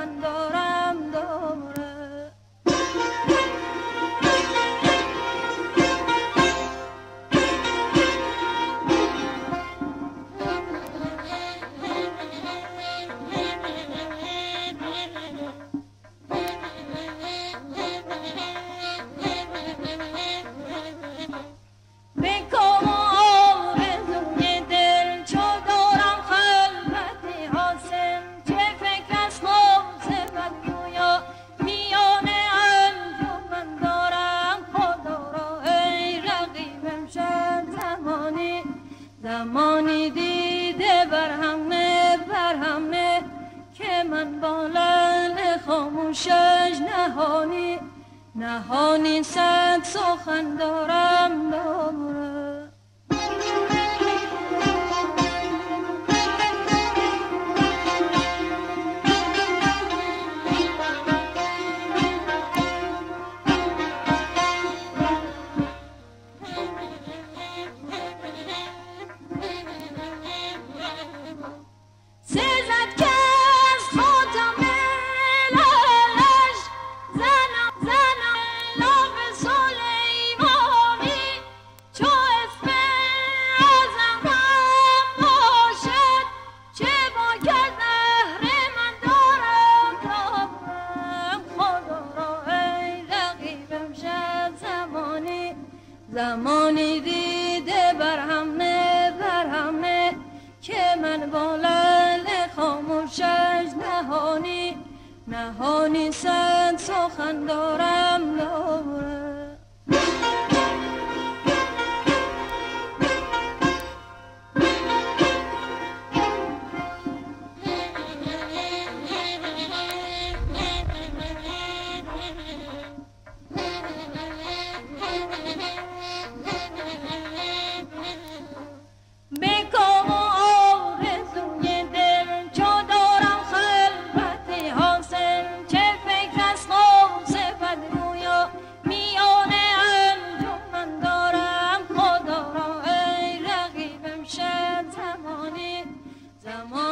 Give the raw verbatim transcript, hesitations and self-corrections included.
من دارم دوره. زمانی دیده برهمه برهمه که من با لعل خاموشش نهانی نهانی صد سخن دارم دوره. زمانی دیده برهمه برهمه که من با لعل خاموشش نهانی نهانی صد سخن دارم دوره. زمان